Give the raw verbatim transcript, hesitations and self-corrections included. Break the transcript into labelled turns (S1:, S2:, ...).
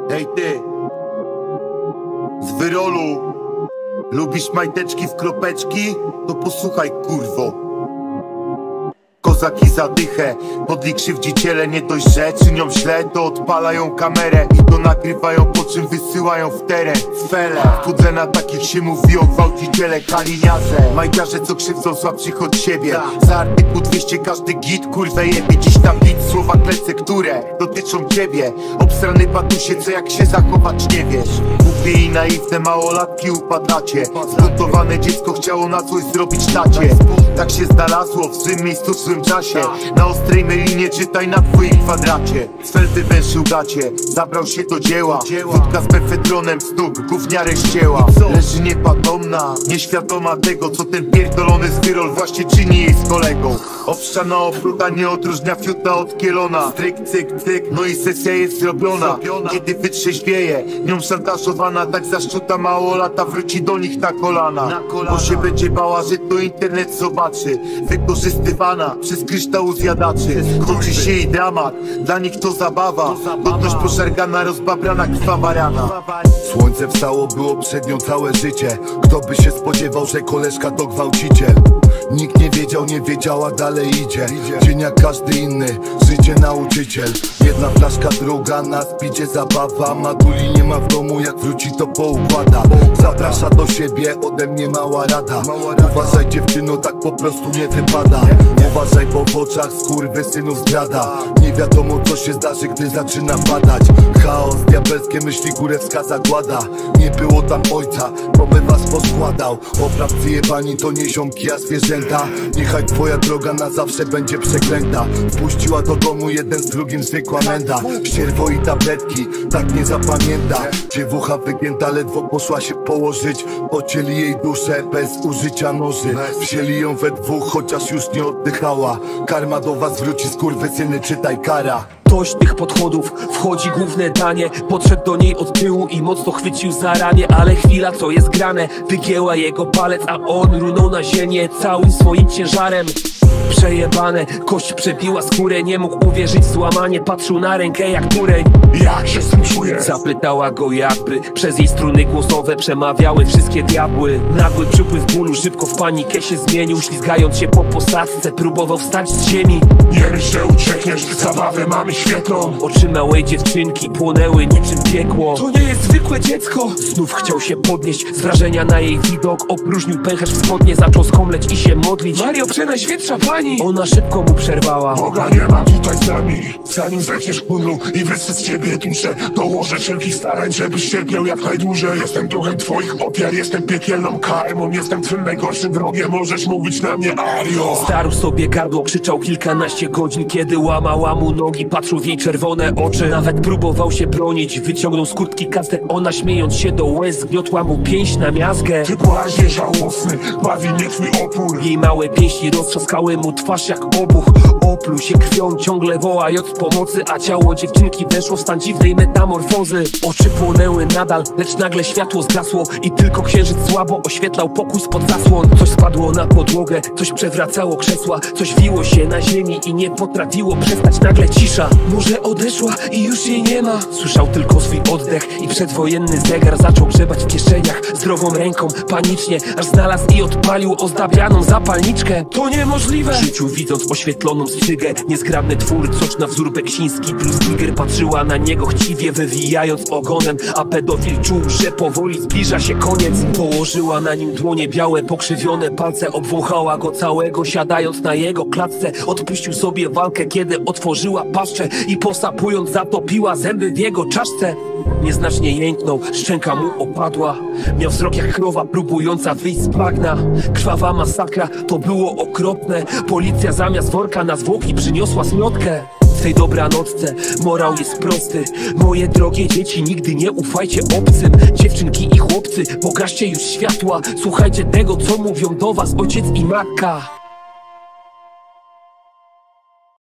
S1: Ej ty, z Wyrolu, lubisz majteczki w kropeczki? To posłuchaj, kurwo. Kozaki zadychę, podli krzywdziciele nie dość, że czynią źle, to odpalają kamerę i to nagrywają, po czym wysyłają w teren. Fele, wchodzę na takich się mówi o gwałciciele, kaliniarze, majciarze co krzywdzą słabszych od siebie. Za artykuł dwieście każdy git, kurwę jebie, dziś tam bit, słowa klece, które dotyczą ciebie. Obstrany patusie, co jak się zachować nie wiesz. Głupie i naiwne małolatki upadacie. Zbuntowane dziecko chciało na coś zrobić tacie. Tak się znalazło w złym miejscu, w złym czasie. Na ostrej mylinie czytaj na twoim kwadracie. Sfel wywęszył gacie, zabrał się do dzieła. Wódka z mefedronem stóp, gówniarę ścięła. Leży niepatomna, nieświadoma tego, co ten pierdolony Zwyrol właśnie czyni jej z kolegą. Owszana opluta nie odróżnia fiuta od kielona. Stryk, cyk, cyk, no i sesja jest zrobiona. Kiedy wytrzeźwieje, nią szantażowana, tak zaszczuta małolata wróci do nich na kolana. Bo się będzie bała, że to internet zobaczy. Wykorzystywana przez kryształu zjadaczy. Kończy się jej dramat, dla nich to zabawa. Godność poszargana, rozbabrana, krwawa rana.
S2: Słońce wstało, było przed nią całe życie. Kto by się spodziewał, że koleżka to gwałciciel? Nikt nie wiedział, nie wiedziała, dalej idzie. Dzień jak każdy inny, życie nauczyciel. Jedna flaszka, druga, na spidzie zabawa. Matuli nie ma w domu, jak wróci to poukłada. Zaprasza do siebie, ode mnie mała rada. Uważaj dziewczyno, tak po prostu nie wypada. Uważaj, bo w oczach skurwysynów zdrada. Nie wiadomo co się zdarzy, gdy zaczyna padać. Chaos, diabelskie myśli, kurewska zagłada. Nie było tam ojca, bo by was poskładał. Oprawcy jebani to nie ziomki, a zwierzęta. Niechaj twoja droga na zawsze będzie przeklęta. Wpuściła do domu jeden z drugim zwykła menda. Ścierwo i tabletki, tak nie zapamięta. Dziewucha wygięta, ledwo poszła się położyć. Pocięli jej duszę bez użycia noży. Wzięli ją we dwóch, chociaż już nie oddychała. Karma do was wróci, skurwysyny, czytaj kara.
S3: Dość tych podchodów, wchodzi główne danie. Podszedł do niej od tyłu i mocno chwycił za ramię. Ale chwila, co jest grane, wygięła jego palec, a on runął na ziemię całym swoim ciężarem. Przejebane, kość przebiła skórę, nie mógł uwierzyć w złamanie. Patrzył na rękę jak tureń.
S4: Jak się z tym czujesz?
S3: Zapytała go jakby przez jej struny głosowe przemawiały wszystkie diabły. Nagły przypływ bólu szybko w panikę się zmienił. Ślizgając się po posadzce, próbował wstać z ziemi.
S4: Nie myśl, że uciekniesz, zabawę mamy świetną.
S3: Oczy małej dziewczynki płonęły niczym piekło. To nie jest zwykłe dziecko. Znów chciał się podnieść z wrażenia na jej widok. Opróżnił pęcherz w spodnie, zaczął skomleć i się modlić.
S4: Mario, przenajświętsza pani!
S3: Ona szybko mu przerwała.
S4: Boga nie ma tutaj z nami. Zanim zechniesz kundlu i wreszcie z ciebie duszę, dołożę wszelkich starań, żebyś cierpiał jak najdłużej. Jestem duchem twoich ofiar, jestem piekielną karmą. Jestem twym najgorszym wrogiem, możesz mówić na mnie Ario.
S3: Starł sobie gardło, krzyczał kilkanaście godzin. Kiedy łamała mu nogi, patrzył w jej czerwone oczy. Nawet próbował się bronić, wyciągnął z kurtki kastet. Ona śmiejąc się do łez, zgniotła mu pięść na miazgę.
S4: Ty błaźnie żałosny, bawi mnie twój opór.
S3: Jej małe pięści roztrzaskały mu twarz jak obuch. Opluł się krwią, ciągle wołając pomocy, a ciało dziewczynki weszło w stan dziwnej metamorfozy. Oczy płonęły nadal, lecz nagle światło zgasło i tylko księżyc słabo oświetlał pokój spod zasłon. Coś spadło na podłogę, coś przewracało krzesła, coś wiło się na ziemi i nie potrafiło przestać. Nagle cisza, może odeszła i już jej nie ma. Słyszał tylko swój oddech i przedwojenny zegar zaczął grzebać w kieszeniach zdrową ręką, panicznie, aż znalazł i odpalił ozdabianą zapalniczkę. To niemożliwe! W życiu widząc oświetloną strzygę, niezgrabny twór, coś na wzór beksiński. Bruce Tiger patrzyła na niego chciwie, wywijając ogonem, a pedofil czuł, że powoli zbliża się koniec. Położyła na nim dłonie białe, pokrzywione palce, obwąchała go całego, siadając na jego klatce. Odpuścił sobie walkę, kiedy otworzyła paszczę i posapując zatopiła zęby w jego czaszce. Nieznacznie jęknął, szczęka mu opadła. Miał wzrok jak krowa próbująca wyjść z bagna. Krwawa masakra, to było okropne. Policja zamiast worka na zwłoki przyniosła zmiotkę. W tej dobranocce morał jest prosty. Moje drogie dzieci, nigdy nie ufajcie obcym. Dziewczynki i chłopcy, pogaście już światła. Słuchajcie tego, co mówią do was ojciec i matka.